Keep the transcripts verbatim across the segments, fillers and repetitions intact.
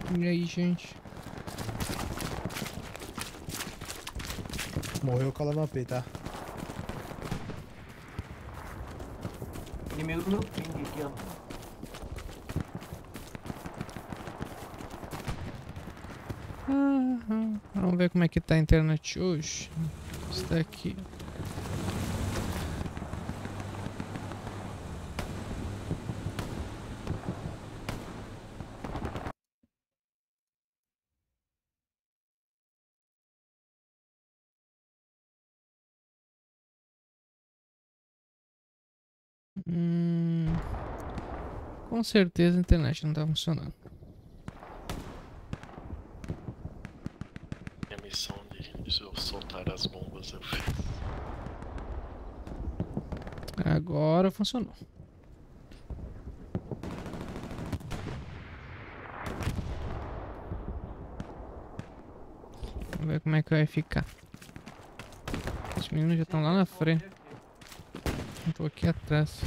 E aí, gente? Morreu colando a P, tá? Inimigo do meu ping aqui, ó. Ah, vamos ver como é que tá a internet hoje. Está aqui. Hum, com certeza a internet não tá funcionando. A missão de eu soltar as bombas eu fiz. Agora funcionou. Vamos ver como é que vai ficar. Os meninos já estão lá na frente. Eu tô aqui atrás.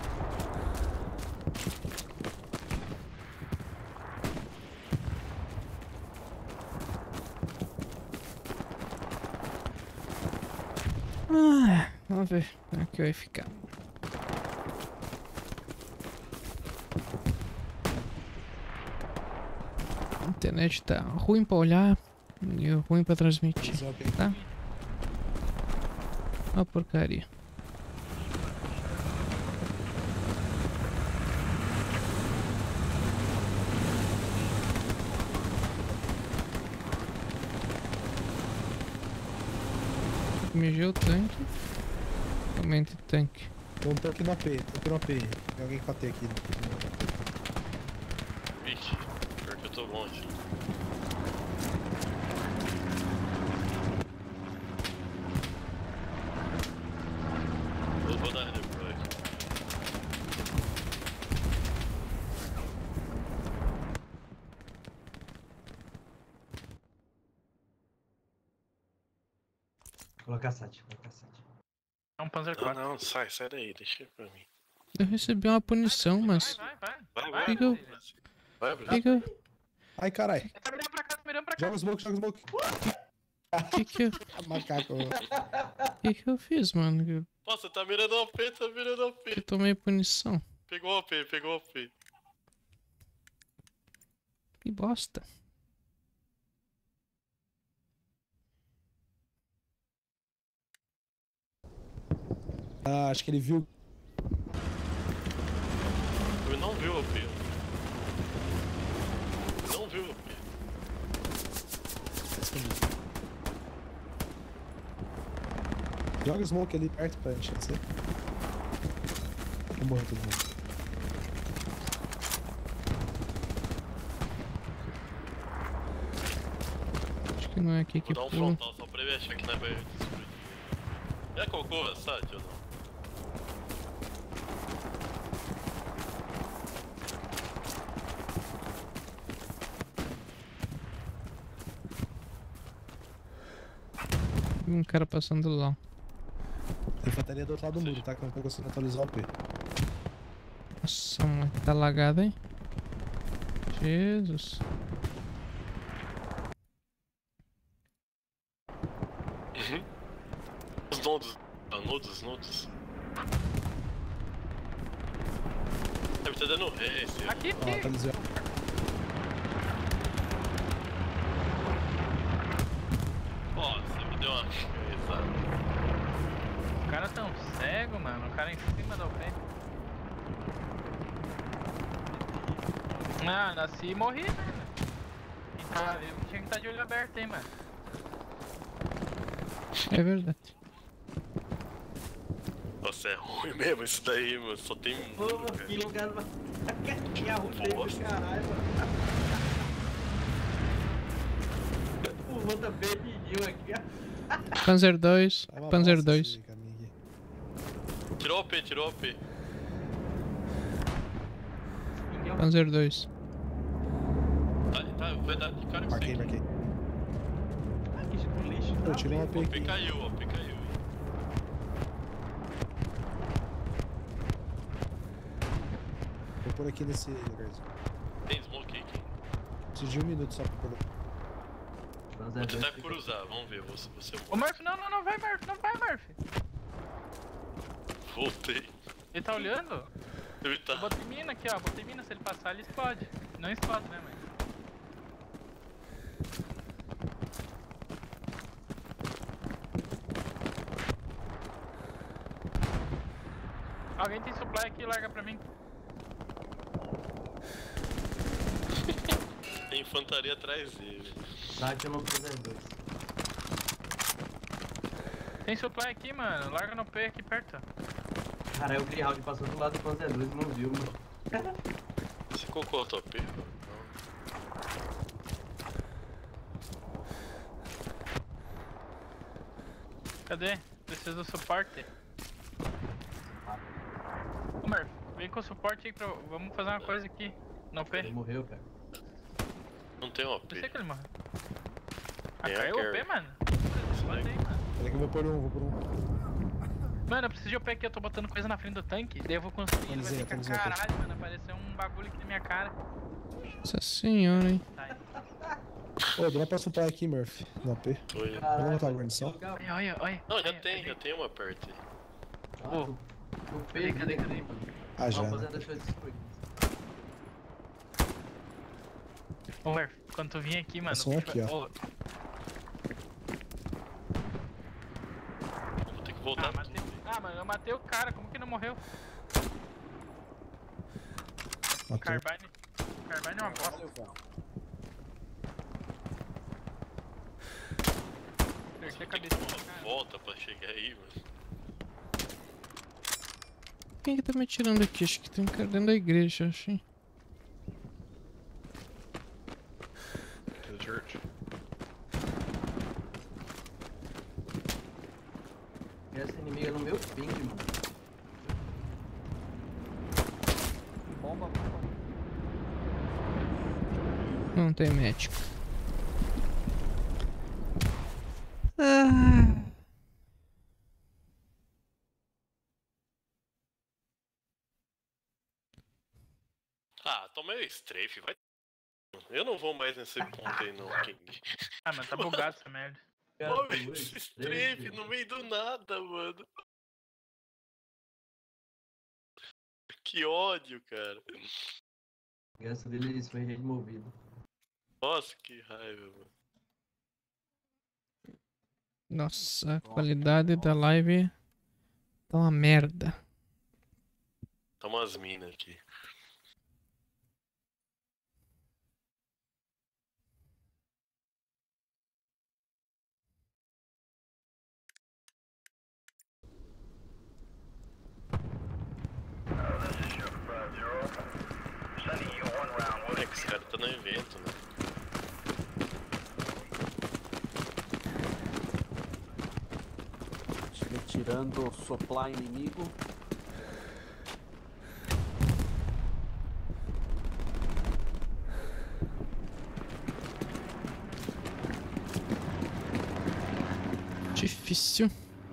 Ah, vamos ver como é que vai ficar. A internet tá ruim pra olhar e ruim pra transmitir, tá? Uma porcaria. Mijei o tanque. Aumente o tanque. Tem um tanque no A P, tanque no A P. Tem alguém com A T aqui. Vixe, pior que eu tô longe. Vou, vou dar repro aqui. Colocar sete, colocar sete. É um Panzer Não, quatro. não, sai, sai daí, deixa ele pra mim. Eu recebi uma punição, mas... Vai, vai, Vai, vai. vai, Que que eu- vai, Que vai. que eu... Ai, carai. Tá mirando pra cá, tá mirando pra cá. Joga smoke, joga smoke. Que que eu... Macaco. Que que eu fiz, mano? Eu, Nossa, tá mirando o P, tá mirando o eu P. tomei punição. Pegou o P, pegou o P. Que bosta. Ah, acho que ele viu. Ele não viu o P. Não viu o P. Joga smoke ali perto pra encher você. Vou morrer todo mundo. Acho que não é aqui que Vou dar um pula. frontal só pra ele achar que não é pra ele explodir. Já colocou a Sat ou não? Vi um cara passando lá. Tem infantaria do outro lado do muro, tá? Que eu não tô conseguindo atualizar o P. Nossa, mano, tá lagado, hein? Jesus. Uhum. Os nodos. Ah, nodos, nodos. Deve estar dando ré esse. Aqui, Ó, aqui. atualizei. Nossa, me deu uma cabeçada. O cara tão cego, mano. O cara em cima da U P. Ah, nasci e morri, né? Então, eu tinha que estar de olho aberto, hein, mano. É verdade. Nossa, é ruim mesmo isso daí, mano. Só tem um. Pô, que lugar. Que arrumei do Bosta. caralho, mano. Pulou também, pediu aqui, ó. Panzer dois. Tá uma Panzer bosta dois. esse caminho aqui. Tirou o P, tirou o P. Panzer dois. Tá, tá, vai dar de cara que Marquei, você. marquei. Ah, que tipo lixo. Eu tirei um A P O P aqui. caiu, o P caiu. Vou por aqui nesse lugarzinho. Tem smoke aqui. Preciso de um minuto só pra poder. Vou tentar cruzar, vamos ver, você, você Ô Murphy, não, não, não vai, Murphy, não vai, Murphy. Voltei. Ele tá olhando? Ele tá. Eu botei mina aqui, ó, botei mina, se ele passar ele explode. Não explode, né, mãe? Alguém tem supply aqui, larga pra mim. Tem infantaria atrás dele. Tá, que eu não fiz as dois. Tem supply aqui, mano, larga no P aqui perto. Cara, o Greyhound passou do lado do Panzer dois e não viu, mano. Você colocou o top? Cadê? Preciso do suporte. Ô Murphy, vem com o suporte aí pra... Vamos fazer uma coisa aqui. No P. Ele morreu, cara. Não tem O P. Não sei que ele morreu. Ah, É, caiu o Gary. P, mano? Bota aí, mano. Peraí que eu vou por um, vou por um. Mano, eu preciso de O P aqui, eu tô botando coisa na frente do tanque. Daí eu vou conseguir, ele vai Camisinha, ficar camisinha, caralho, mano. Apareceu um bagulho aqui na minha cara. Nossa senhora, hein. Tá aí. Ô, dropa supply aqui, Murphy. No A P. Foi. Vamos botar a guarnição? Olha, olha, olha. Não, já olha, tem, cadê? já tem uma perto aí. Ah, o P, cadê, cadê? Ah, já. Vamos né? fazer as coisas destruídas. Ô, Murphy, quando tu vir aqui, mano. Passou o bicho aqui, vai- ó. Ô, Vou ter que voltar. Ah, matei... ah, mano, eu matei o cara, como que não morreu? Matou. Carbine. Carbine é uma bosta. Perdi a Tem que cabeça dar do uma cara. volta pra chegar aí, mano. Quem que tá me atirando aqui? Acho que tem um cara dentro da igreja, achei. To the church. Essa inimiga no meu ping, mano. Bomba, bomba. Não tem médico. Ah. Ah, tomei o strafe, vai. Eu não vou mais nesse ponto aí não, King. Ah, mano, tá bugado essa merda. Cara, Tome pegou esse esse strafe strafe. no meio do nada, mano. Que ódio, cara. Essa dele foi removido. Nossa, que raiva, mano. Nossa, a qualidade da live tá uma merda. Tá umas minas aqui. É que esse cara tá no evento, né? Retirando supply inimigo. Difícil.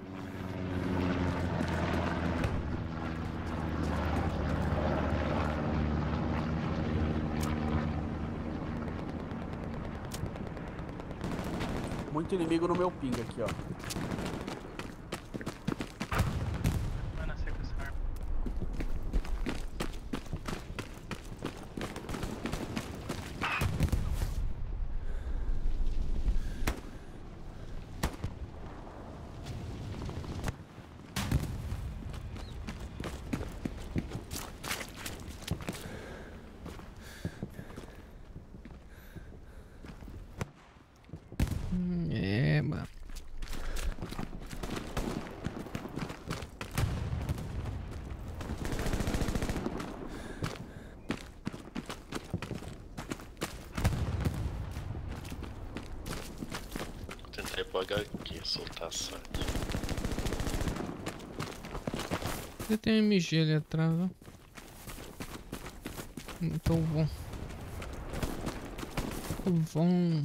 Muito inimigo no meu ping aqui, ó. Vai nascer com essa arma. Hum, É, mano. Vou tentar ir pro H Q, soltar a S A T. Ele tem um M G ali atrás, ó. Muito bom. Muito bom.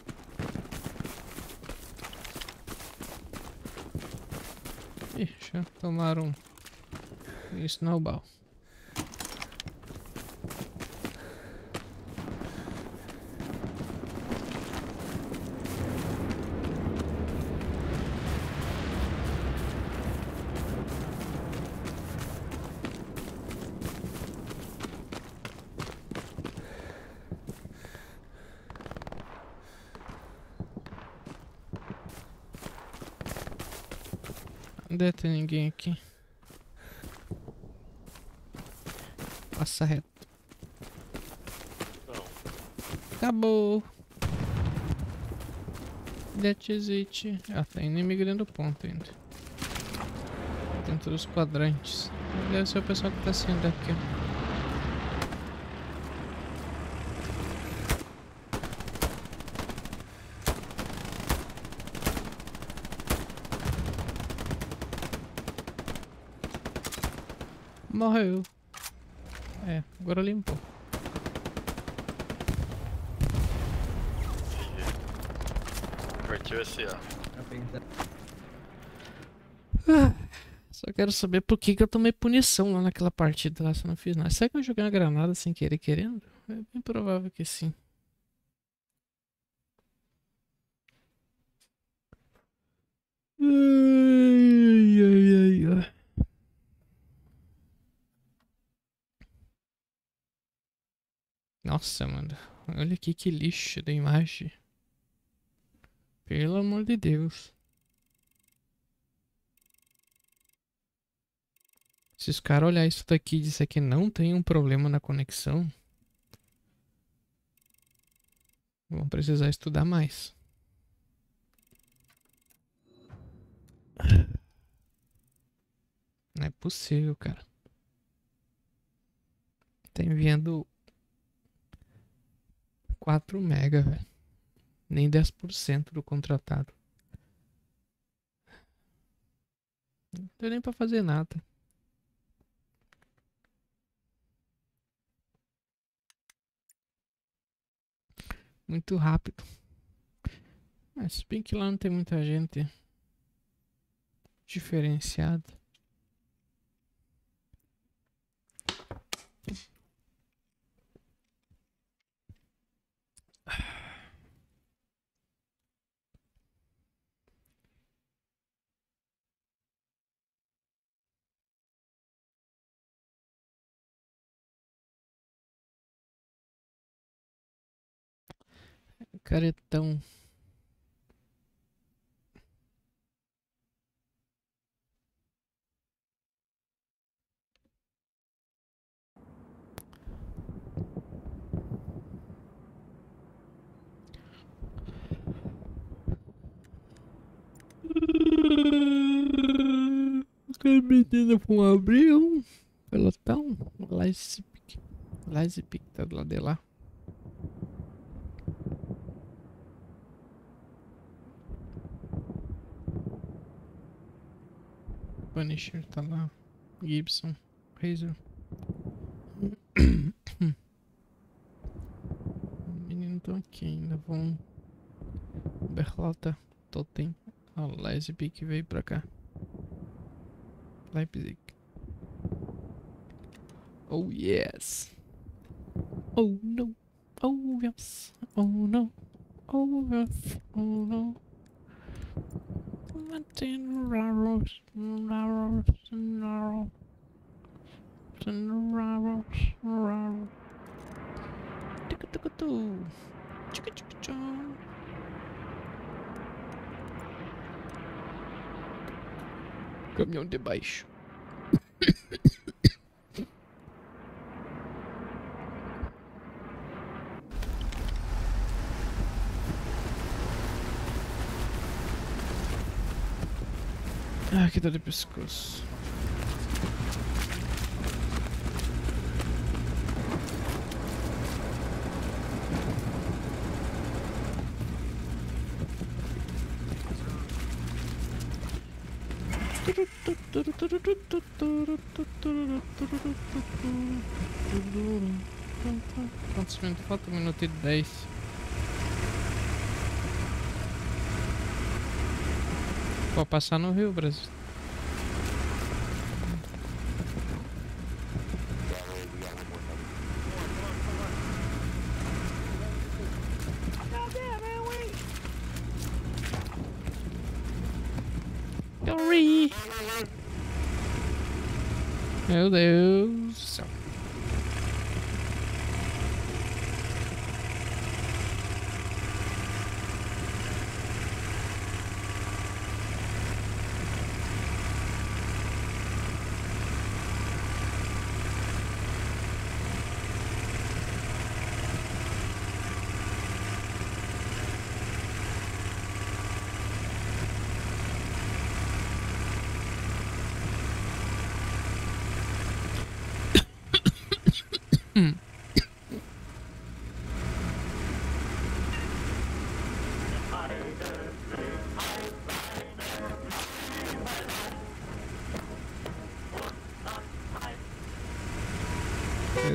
Ih, já tomaram um snowball. Não deve ter ninguém aqui. Passa reto. Não. Acabou. That's it. Ah, tem inimigo dentro do ponto ainda. Dentro dos quadrantes. Deve ser o pessoal que tá saindo daqui, ó. Morreu. É, agora limpou. Partiu esse, ó. Só quero saber por que, que eu tomei punição lá naquela partida lá se eu não fiz nada. Será que eu joguei uma granada sem querer querendo? É bem provável que sim. Ai, ai, ai, ai. Nossa, mano. Olha aqui que lixo da imagem. Pelo amor de Deus. Se os caras olharem isso daqui e disser que não tem um problema na conexão, vão precisar estudar mais. Não é possível, cara. Tá enviando quatro mega, velho. Nem dez por cento do contratado. Não deu nem pra fazer nada. Muito rápido. Mas se bem que lá não tem muita gente diferenciada. Caretão. Cabecinha com um abril. Pelotão. Leipzig. Leipzig tá do lado de lá. Punisher tá lá. Gibson. Razor. Menino estão aqui ainda. Vão. Berlota. Totem. A Leipzig que veio pra cá. Leipzig. Oh yes. Oh no. Oh yes. Oh no. Oh yes. Oh no. Martin Raros. Raros. Raros. Raros. Raros. Tic-tic-tic-tic. Chica-chica-cha. Caminhão de baixo. Ah, que dor de pescoço. Quantos minutos? Falta um minuto e dez. Vou passar no Rio, Brasil. Corre! Meu Deus do céu.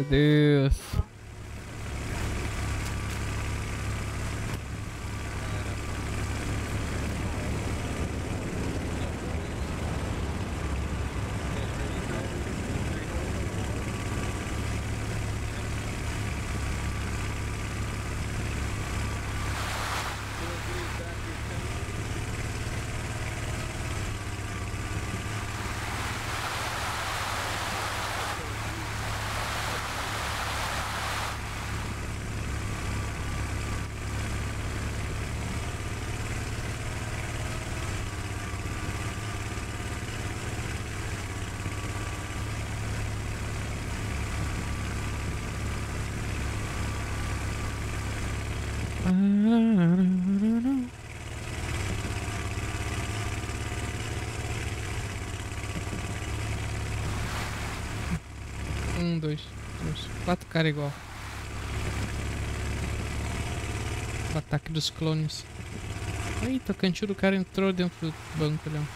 Deus. Um, dois, três, quatro caras igual. O ataque dos clones. Eita, o cantil do cara entrou dentro do banco ali.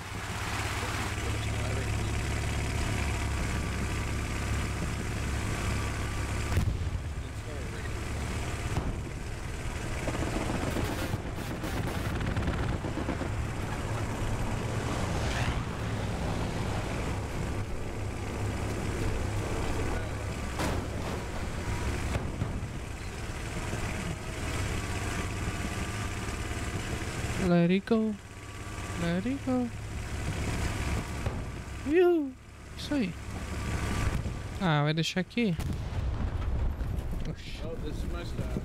Let it go. Let it go. Iu. Isso aí. Ah, vai deixar aqui? Oxi. Oh, this is my style.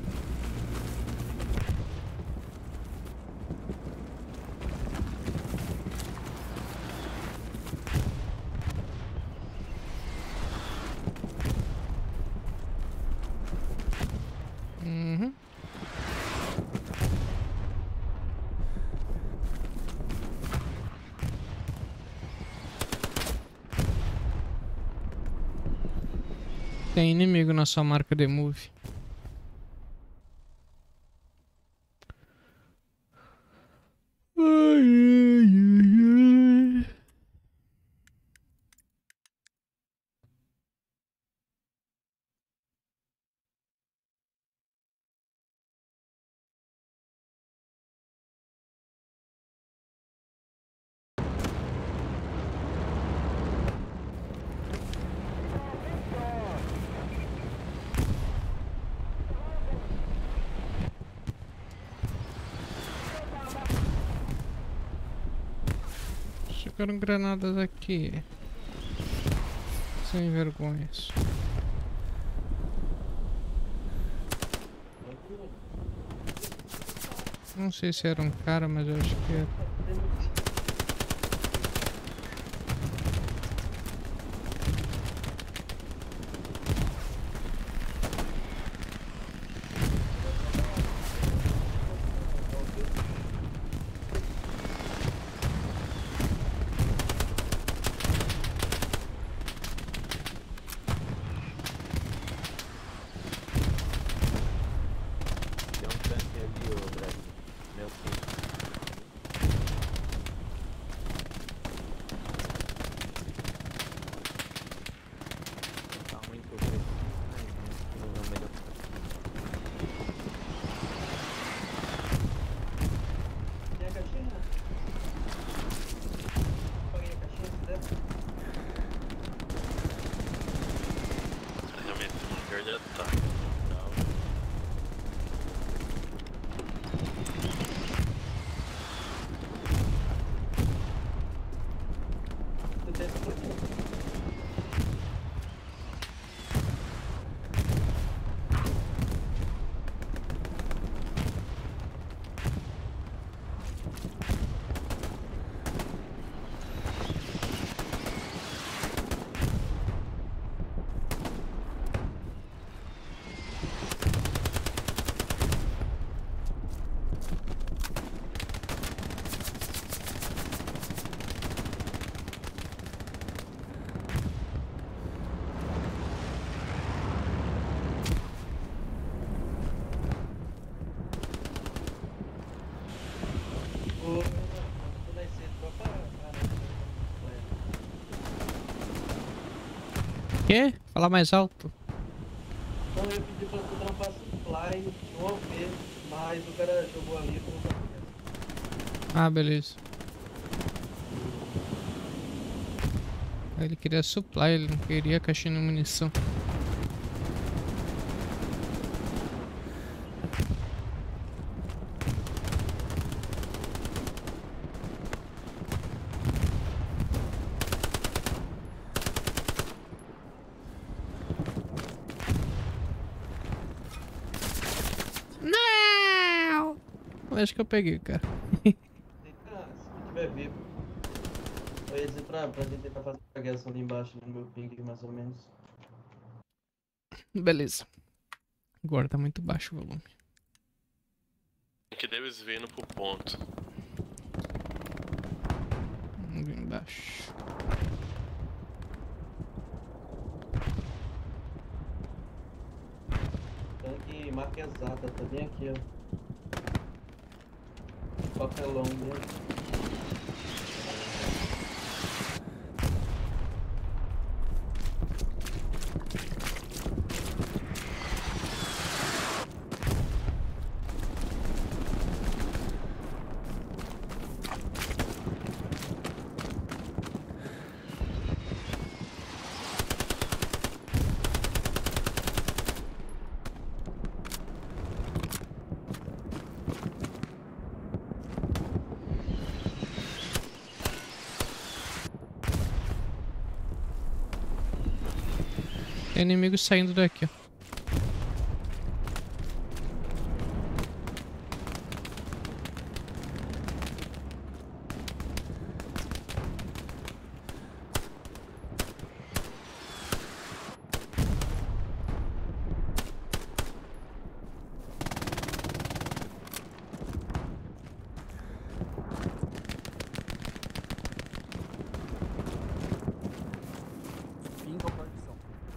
Uhum. Tem inimigo na sua marca de move. Ai, ai, ai, ai. Chegaram granadas aqui. Sem vergonhas. Não sei se era um cara, mas eu acho que era. Quê? Falar mais alto. Não, eu pedi pra tu trampar supply no O P, mas o cara jogou ali e não tá. Ah, beleza. Ele queria supply, ele não queria caixinha de munição. Não! Acho que eu peguei, cara. Ah, se tiver vivo. Eu ia dizer pra, pra gente tentar fazer a guerra ali embaixo, no meu ping, mais ou menos. Beleza. Agora tá muito baixo o volume. Que deles vindo pro ponto. Vamos ver embaixo. Tanque marca exata, tá bem aqui, ó. Papelão dentro. Tem inimigo saindo daqui, ó. Pinga ou conexão?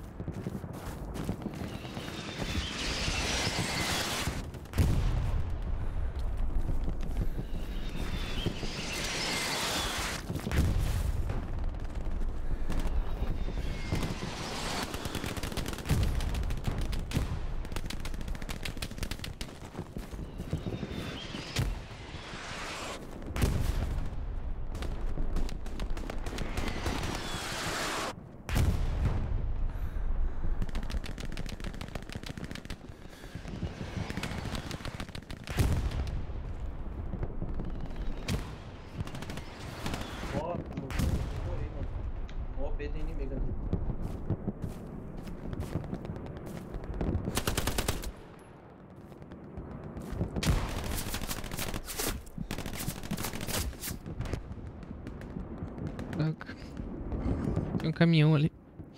Ó, eu morri, mano. O O P tem inimigo ali. Droga. Tem um caminhão ali.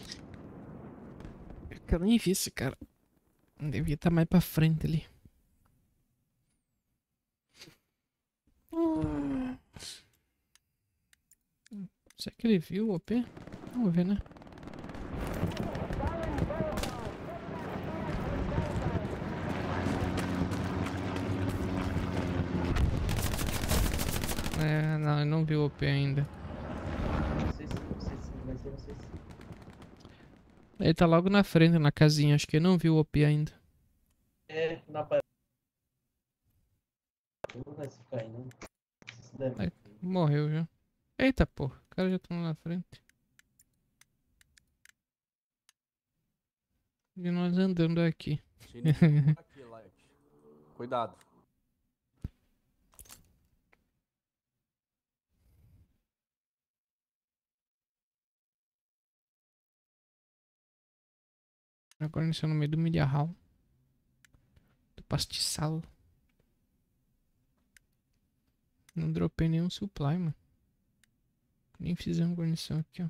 Eu nem vi esse cara. Devia estar mais pra frente ali. Ah. Será que ele viu o O P? Vamos ver, né? É, não, ele não viu o O P ainda. Não sei se, não sei se vai ser, não sei se. Ele tá logo na frente, na casinha. Acho que ele não viu o O P ainda. É, na parede. Não vai se ficar aí, não. Se der. Aí. Morreu já. Eita porra, o cara já tá lá na frente. E nós andando aqui. Inimigo aqui, Light. Cuidado. Agora nós estamos no meio do milharal. Do pastiçal. Não dropei nenhum supply, mano. Nem fizemos guarnição aqui, ó.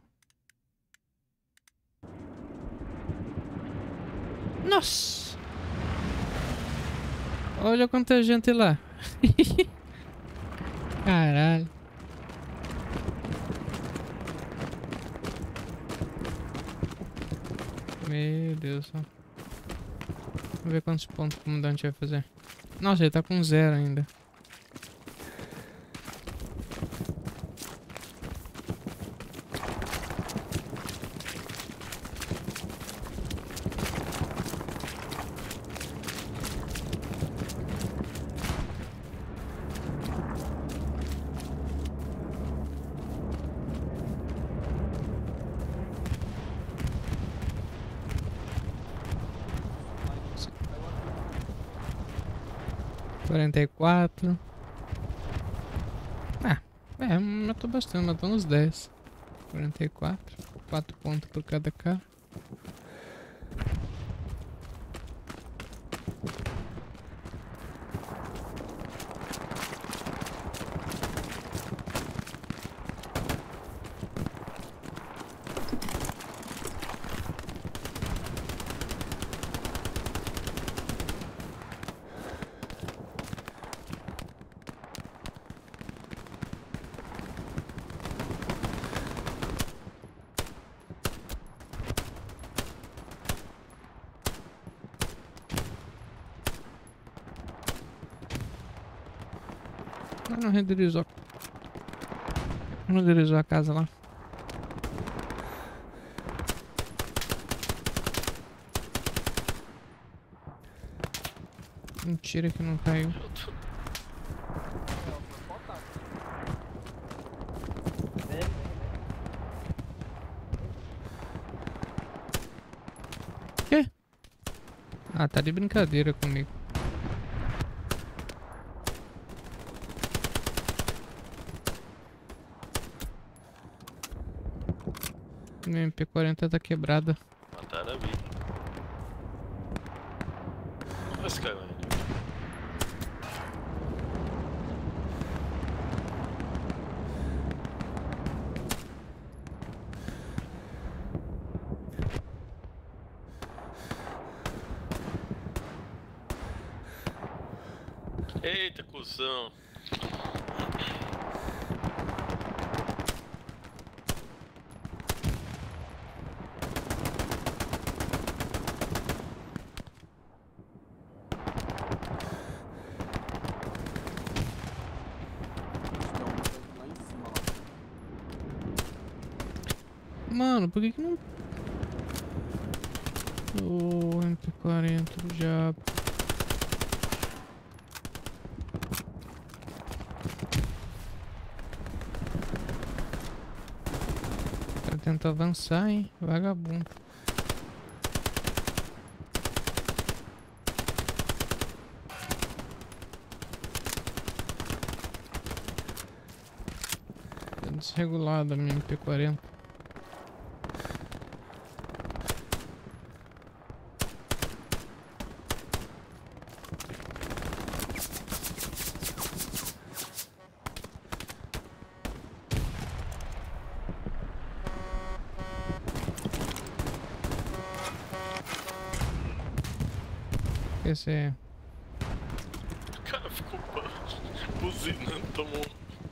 Nossa! Olha quanta gente lá. Caralho. Meu Deus do céu. Vamos ver quantos pontos o comandante vai fazer. Nossa, ele tá com zero ainda. quarenta e quatro. Ah, é, matou bastante, matou uns dez. quarenta e quatro. quatro pontos por cada cara. Ah, não renderizou. Não renderizou a casa lá. Mentira que não caiu. Eu tô... Quê? Ah, tá de brincadeira comigo. Minha M P quarenta tá quebrada. Mataram a vida. Olha esse cara aí. Eita, cuzão. Lá em cima, ó. Mano, por que que não... Ô, M P quarenta do diabo. O cara tenta avançar, hein? Vagabundo. Tá desregulada a minha M P quarenta. Esse é... O cara ficou buzinando, tomou.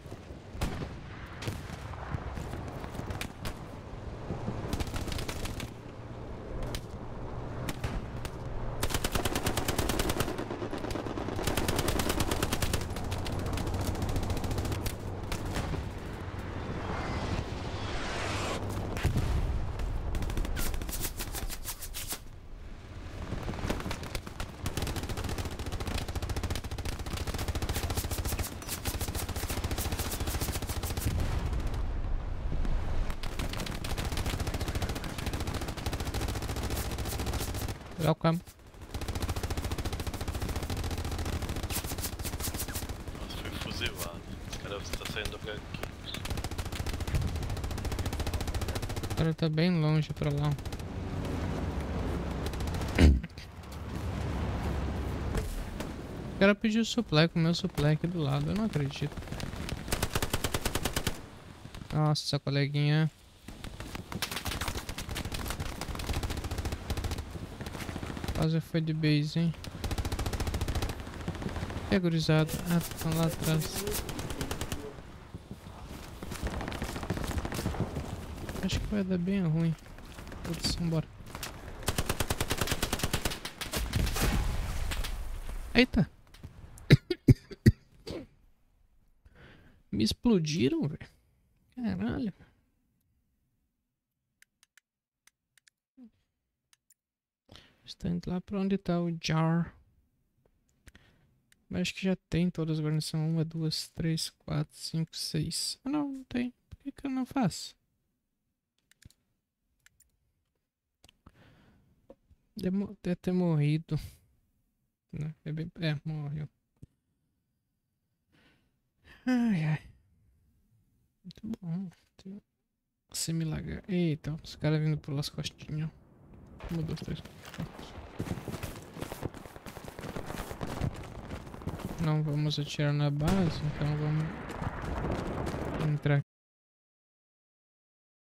Welcome. Nossa, foi fuzilado. O cara tá saindo do aqui. O cara tá bem longe pra lá. O cara pediu supply com o meu supply aqui do lado, eu não acredito. Nossa, coleguinha. Quase foi de base, hein? É, gurizada. Ah, estão lá atrás. Acho que vai dar bem ruim. Putz, vambora. Eita! Me explodiram, velho. Caralho. Está indo lá pra onde tá o Jar. Mas acho que já tem todas as guarnições. Uma, duas, três, quatro, cinco, seis. Ah, não, não tem. Por que que eu não faço? Deve, deve ter morrido. Né? É, bem... é, morreu. Ai, ai. Muito bom. Tem semi-lagar. Eita, os caras vindo pelas costinhas. Um, dois, três, quatro. Não vamos atirar na base, então vamos entrar